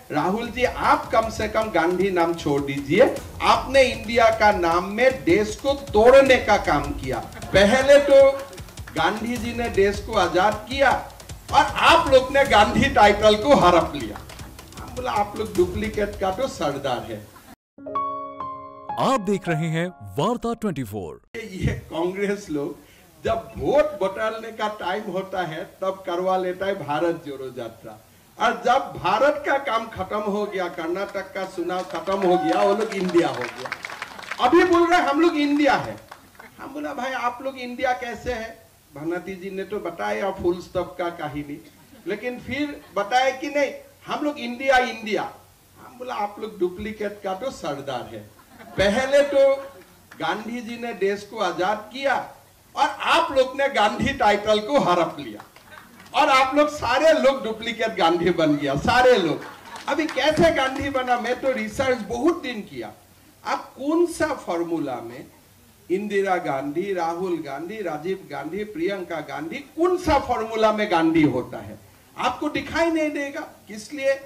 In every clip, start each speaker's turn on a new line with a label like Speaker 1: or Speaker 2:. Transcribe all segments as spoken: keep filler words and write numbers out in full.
Speaker 1: राहुल जी, आप कम से कम गांधी नाम छोड़ दीजिए। आपने इंडिया का नाम में देश को तोड़ने का काम किया। पहले तो गांधी जी ने देश को आजाद किया और आप लोग ने गांधी टाइटल को हड़प लिया। हम बोला आप लोग डुप्लीकेट का तो सरदार है।
Speaker 2: आप देख रहे हैं वार्ता चौबीस।
Speaker 1: ये कांग्रेस लोग जब वोट बटोरने का टाइम होता है तब करवा लेता है भारत जोड़ो यात्रा, और जब भारत का काम खत्म हो गया, कर्नाटक का चुनाव खत्म हो गया, वो लोग इंडिया हो गया। अभी बोल रहे हम लोग इंडिया है। हम बोला भाई आप लोग इंडिया कैसे है? भानती जी ने तो बताया फुल स्टॉप का कहानी, लेकिन फिर बताया कि नहीं हम लोग इंडिया इंडिया। हम बोला आप लोग डुप्लीकेट का तो सरदार है। पहले तो गांधी जी ने देश को आजाद किया और आप लोग ने गांधी टाइटल को हड़प लिया, और आप लोग सारे लोग डुप्लीकेट गांधी बन गया, सारे लोग। अभी कैसे गांधी बना? मैं तो रिसर्च बहुत दिन किया। आप कौन सा फॉर्मूला में इंदिरा गांधी, राहुल गांधी, राजीव गांधी, प्रियंका गांधी, कौन सा फॉर्मूला में गांधी होता है? आपको दिखाई नहीं देगा। इसलिए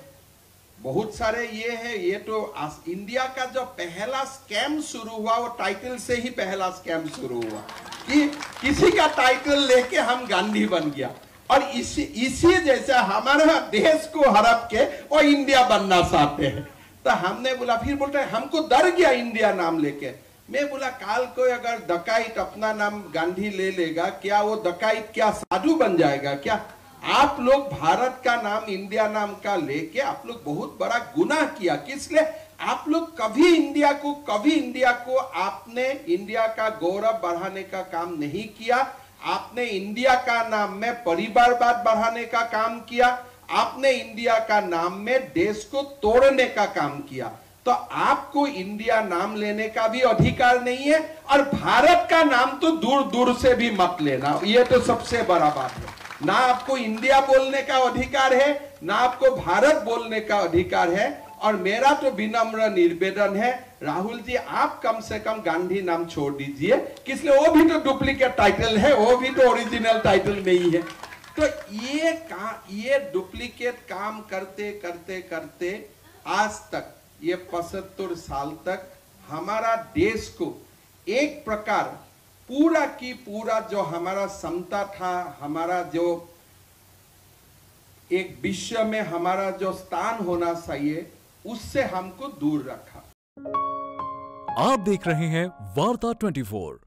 Speaker 1: बहुत सारे ये है, ये तो इंडिया का जो पहला स्कैम शुरू हुआ वो टाइटल से ही पहला स्कैम शुरू हुआ कि किसी का टाइटल लेके हम गांधी बन गया, और इसी इसी जैसे हमारा देश को हड़प के वो इंडिया बनना चाहते हैं। तो हमने बोला, फिर बोलते हैं हमको डर गया इंडिया नाम लेके। मैं बोला काल को अगर डकाइत अपना नाम गांधी ले लेगा, क्या वो डकाइत क्या साधु बन जाएगा क्या? आप लोग भारत का नाम इंडिया नाम का लेके आप लोग बहुत बड़ा गुनाह किया। किस लिए? आप लोग कभी इंडिया को कभी इंडिया को आपने इंडिया का गौरव बढ़ाने का काम नहीं किया। आपने इंडिया का नाम में परिवारवाद बढ़ाने का काम किया। आपने इंडिया का नाम में देश को तोड़ने का काम किया। तो आपको इंडिया नाम लेने का भी अधिकार नहीं है, और भारत का नाम तो दूर दूर से भी मत लेना। ये तो सबसे बड़ा बात है। ना आपको इंडिया बोलने का अधिकार है, ना आपको भारत बोलने का अधिकार है। और मेरा तो विनम्र निवेदन है, राहुल जी आप कम से कम गांधी नाम छोड़ दीजिए। किसलिए? वो भी तो डुप्लीकेट टाइटल है, वो भी तो ओरिजिनल टाइटल नहीं है। तो ये का ये डुप्लीकेट काम करते करते करते आज तक, ये पचहत्तर साल तक हमारा देश को एक प्रकार पूरा की पूरा जो हमारा क्षमता था, हमारा जो एक विश्व में हमारा जो स्थान होना चाहिए, उससे हमको दूर रखा।
Speaker 2: आप देख रहे हैं वार्ता चौबीस।